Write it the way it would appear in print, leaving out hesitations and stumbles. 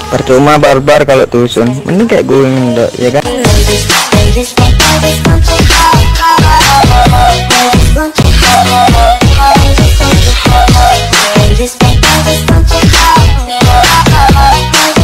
Percuma barbar kalau tusun, mending kayak gue enggak, ya kan?